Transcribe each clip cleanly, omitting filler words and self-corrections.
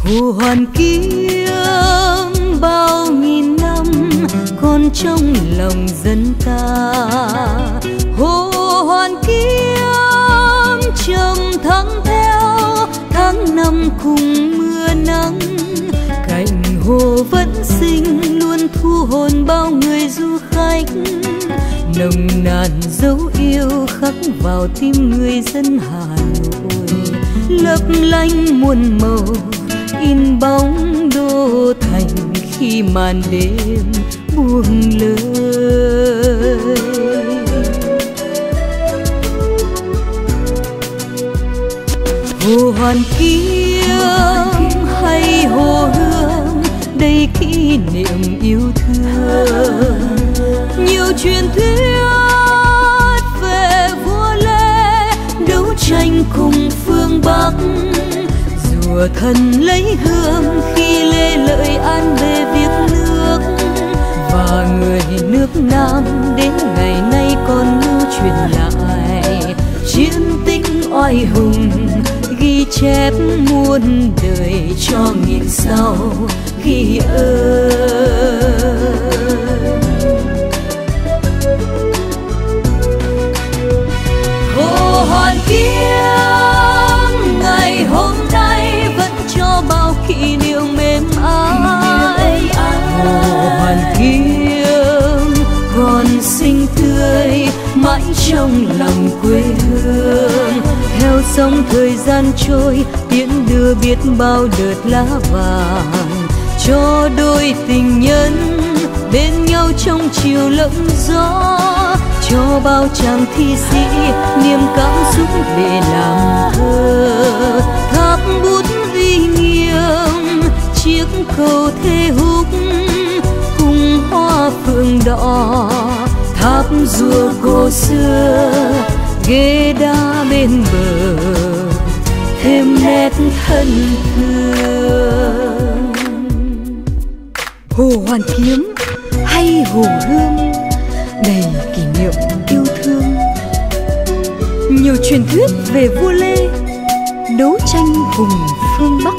Hồ Hoàn Kiếm bao nghìn năm còn trong lòng dân ta. Hồ Hoàn Kiếm trầm thắng theo tháng năm cùng mưa nắng. Cạnh hồ vẫn sinh luôn thu hồn bao người du khách. Nồng nàn dấu yêu khắc vào tim người dân Hà Nội. Lấp lánh muôn màu in bóng đô thành khi màn đêm buông lời. Hồ Hoàn Kiếm hay Hồ Hương đầy kỷ niệm yêu thương. Nhiều truyền thuyết về vua Lê đấu tranh cùng phương Bắc. Rùa thần lấy hương khi Lê Lợi an về việc nước. Và người nước Nam đến ngày nay còn lưu truyền lại chiến tích oai hùng, ghi chép muôn đời cho nghìn sau ghi ơn. Hồ Hoàn Kiếm ngày hôm nay vẫn cho bao kỷ niệm mềm ái. Hồ Hoàn Kiếm còn xinh tươi mãi trong lòng quê hương. Theo sông thời gian trôi tiễn đưa biết bao đợt lá vàng cho đôi tình nhân bên nhau trong chiều lộng gió. Cho bao chàng thi sĩ niềm cảm xúc để làm thơ. Tháp bút uy nghiêm chiếc cầu thê húc cùng hoa phượng đỏ. Tháp rùa cổ xưa ghế đá bên bờ thêm nét thân thương. Hồ Hoàn Kiếm hay Hồ Hương đầy kỷ niệm yêu thương. Nhiều truyền thuyết về vua Lê đấu tranh vùng phương Bắc.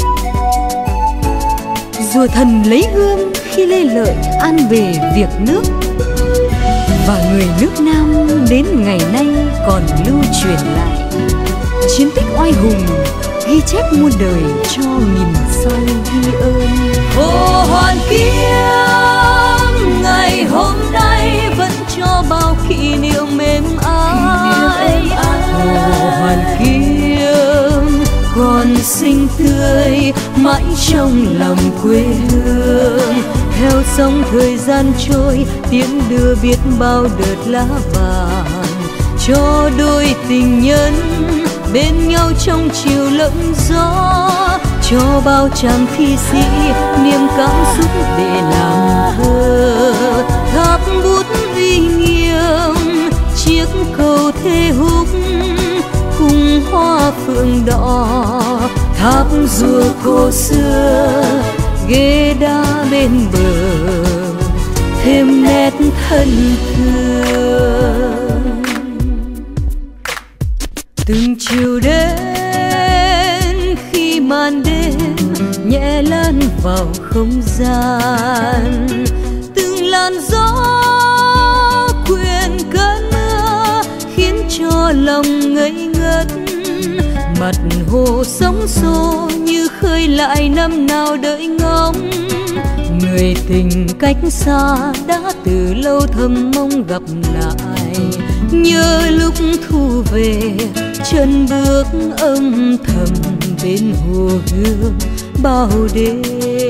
Rùa thần lấy hương khi Lê Lợi an về việc nước. Và người nước Nam đến ngày nay còn lưu truyền lại chiến tích oai hùng, ghi chép muôn đời cho nghìn sau ghi ơn. Hồ Hoàn Kiếm ngày hôm nay vẫn cho bao kỷ niệm mềm ái. Hồ Hoàn Kiếm còn xinh tươi mãi trong lòng quê hương. Theo sông thời gian trôi tiễn đưa biết bao đợt lá vàng cho đôi tình nhân bên nhau trong chiều lộng gió. Cho bao chàng thi sĩ niềm cảm xúc để làm thơ. Tháp bút uy nghiêm chiếc cầu thê húc cùng hoa phượng đỏ. Tháp rùa cổ xưa ghế đá bên bờ thêm nét thân thương. Từng chiều đến khi màn đêm nhẹ lan vào không gian. Từng làn gió quyện cơn mưa khiến cho lòng ngây ngất. Mặt hồ sóng xô như khơi lại năm nào đợi ngóng. Người tình cách xa đã từ lâu thầm mong gặp lại. Nhớ lúc thu về chân bước âm thầm bên hồ Hương bao đêm.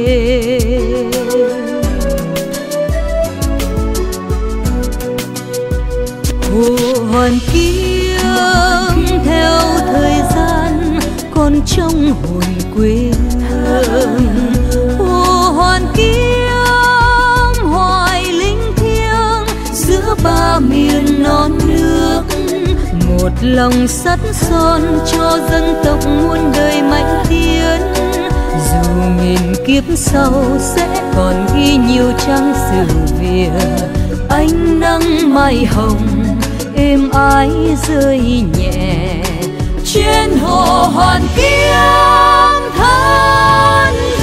Hồ Hoàn Kiếm theo thời gian còn trong hồn quê hương. Hồ Hoàn Kiếm hoài linh thiêng giữa ba miền non nước. Một lòng sắt son cho dân tộc muôn đời mạnh tiến. Dù nghìn kiếp sau sẽ còn ghi nhiều trang sử Việt. Ánh nắng mai hồng êm ái rơi nhẹ trên hồ Hoàn Kiếm thân